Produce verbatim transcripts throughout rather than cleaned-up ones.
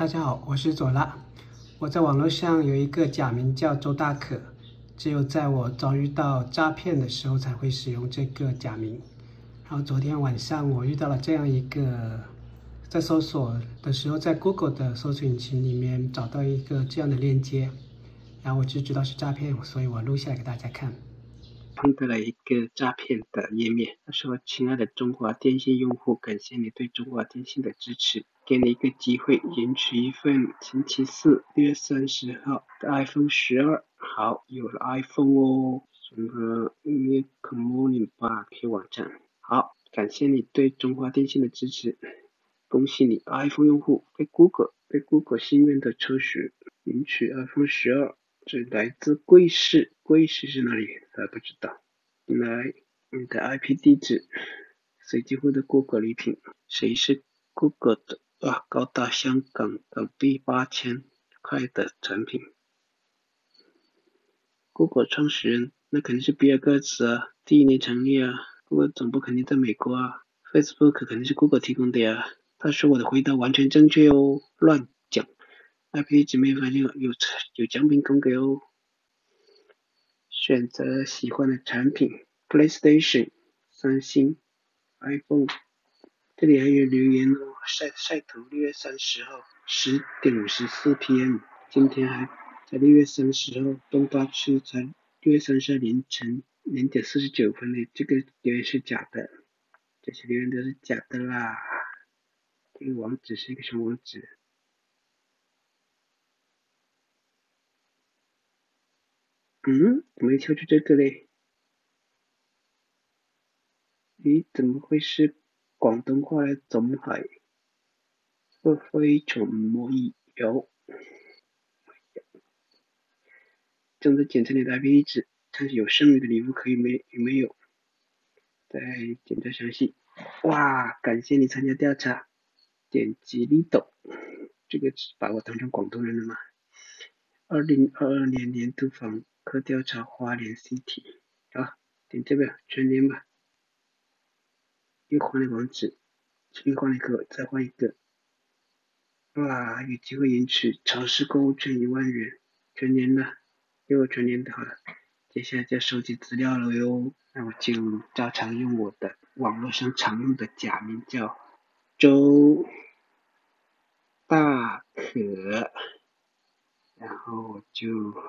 大家好，我是左拉。我在网络上有一个假名叫周大可，只有在我遭遇到诈骗的时候才会使用这个假名。然后昨天晚上我遇到了这样一个，在搜索的时候，在 Google 的搜索引擎里面找到一个这样的链接，然后我就知道是诈骗，所以我录下来给大家看。碰到了一个诈骗的页面，他说：“亲爱的中华电信用户，感谢你对中华电信的支持，给你一个机会，领取一份星期四六月三十号的 iPhone 十二。好，有了 iPhone 哦，什么 Milk Morning Bar 可以网站。好，感谢你对中华电信的支持，恭喜你 iPhone 用户被 Google 被 Google 幸运的抽取，领取 iPhone 十二。这来自贵市，贵市是哪里？还不知道。来，你的 I P 地址，随机获得 Google 礼品。谁是 Google 的啊？高达香港港币八千块的产品。Google 创始人，那肯定是比尔盖茨啊，第一年成立啊。Google 总部肯定在美国啊。Facebook 肯定是 Google 提供的呀。他说我的回答完全正确哦，乱讲。I P 地址没有发现，有有奖品供给哦。选择喜欢的产品 ，PlayStation、三星、iPhone。这里还有留言哦，晒晒图，六月三十号十点五十四 P M， 今天还在六月三十号东八区才六月三十号凌晨零点四十九分的，这个留言是假的，这些留言都是假的啦。这个网址是一个什么网址？嗯，怎么跳出这个嘞？咦，怎么会是广东话的总海？会非常满意，有。正在检测你的 I P 地址，看有剩余的礼物可以没有没有？再检测详细。哇，感谢你参加调查，点击立斗，这个把我当成广东人了吗？二零二二年年度访客调查花莲 City， 好，点这个全年吧。又换了网址，又换了一个，再换一个。哇，有机会赢取超市购物券一万元，全年的，又全年的好了。接下来就要收集资料了哟，那我就照常用我的网络上常用的假名叫周大可，然后我就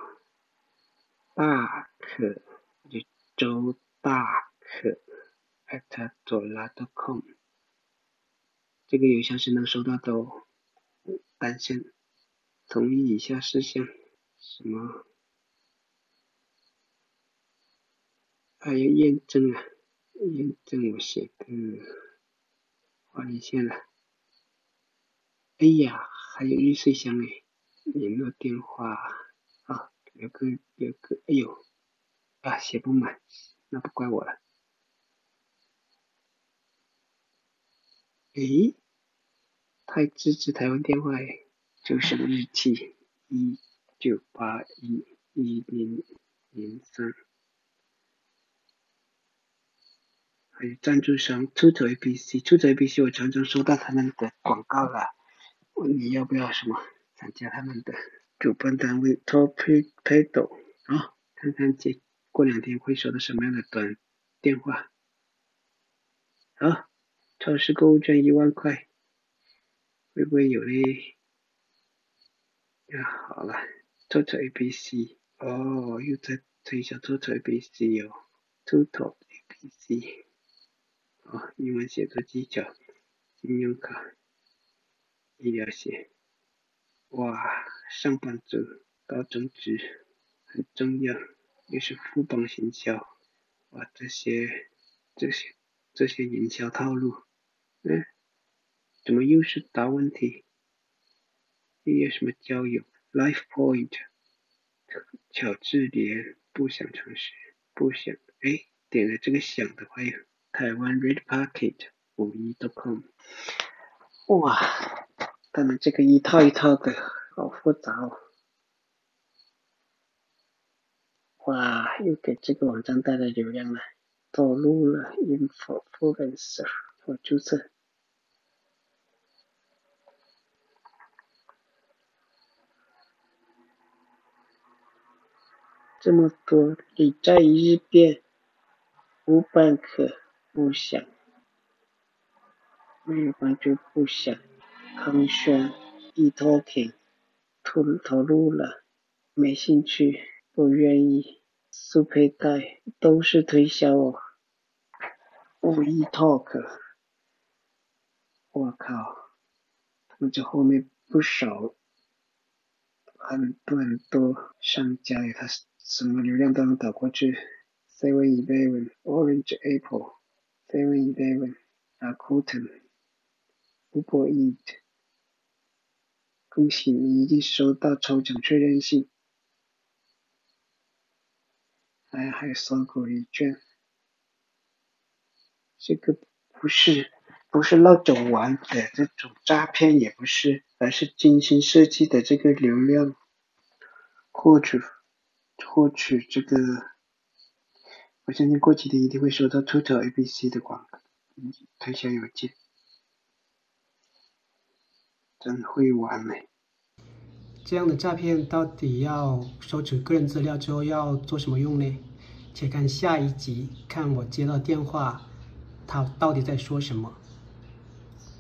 大可，就周大可 at 左拉 dot com， 这个邮箱是能收到的哦。单线同意以下事项，什么？还有验证啊，验证我写个画连线了。哎呀，还有预税箱诶，联络电话啊，有个有个，哎呦啊，写不满，那不怪我了。诶，太支持台湾电话诶，出生日期一九八一一零零三，还有赞助商出走 A B C， 出走 A B C 我常常收到他们的广告啦，问你要不要什么参加他们的主办单位 Torpedo 啊，看看这过两天会收到什么样的短电话。好，超市购物券一万块，会不会有嘞？呀，好了 ，Total A B C， 哦，又在推销 Total A B C 哦 ，Total A B C， 哦，英文写作技巧，信用卡，医疗险，哇，上班族高增值很重要，又是富邦行销，哇，这些这些这些营销套路，嗯，怎么又是答问题？又有什么交友 ？Life Point， 巧智联不想尝试，不想，哎，点了这个想的话，有台湾 Red Pocket 五一 .com， 哇，他们这个一套一套的，好复杂哦。哇，又给这个网站带来流量了，走路了 influencer， 我注册。 这么多，你再一遍，无半可不想，没有帮助不想，康轩，e-talking，投投入了，没兴趣，不愿意，速佩戴，都是推销哦。哦 e-talk， 我靠，他们这后面不少，很多很多商家里，他什么流量都能导过去。seven eleven, Orange Apple, seven eleven, Rakuten, Uber Eats， 恭喜你已经收到抽奖确认信，还还有搜狗礼券。这个不是不是闹着玩的这种诈骗，也不是，而是精心设计的这个流量获取获取这个，我相信过几天一定会收到 Tutor A B C 的广告推销邮件，真会玩呢。 这样的诈骗到底要收取个人资料之后要做什么用呢？且看下一集，看我接到电话，他到底在说什么。